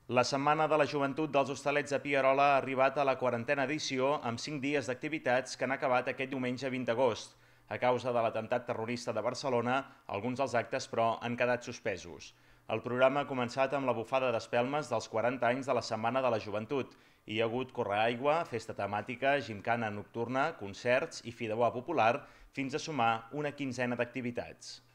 La Setmana de la Joventut dels Hostalets de Pierola ha arribat a la 40a edició amb 5 dies d'activitats que han acabat aquest diumenge 20 d'agost. A causa de l'atemptat terrorista de Barcelona, alguns dels actes, però, han quedat suspesos. El programa ha començat amb la bufada d'espelmes dels 40 anys de la Setmana de la Joventut. Hi ha hagut correaigua, festa temàtica, gimcana nocturna, concerts i fideuà popular, fins a sumar una quinzena d'activitats.